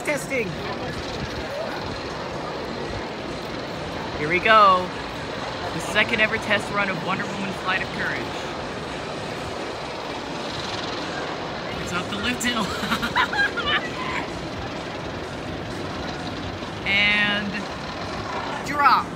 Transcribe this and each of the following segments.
Testing. Here we go. The second ever test run of Wonder Woman Flight of Courage. It's up the lift hill. And drop.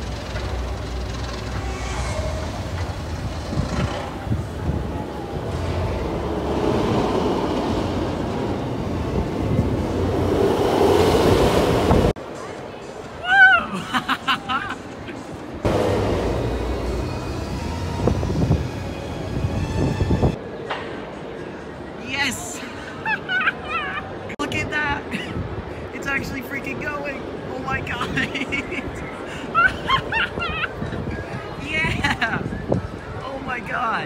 Yes! Look at that! It's actually freaking going! Oh my god! Yeah! Oh my god!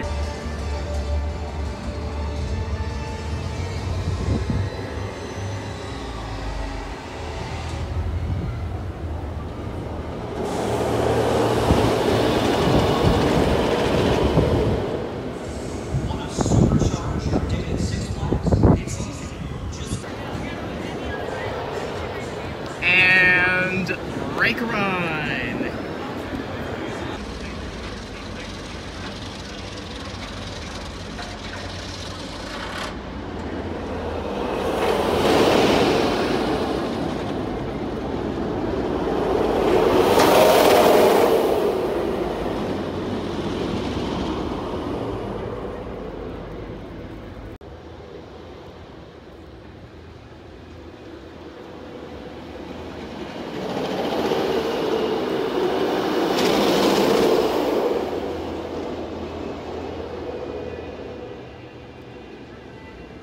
And brake run.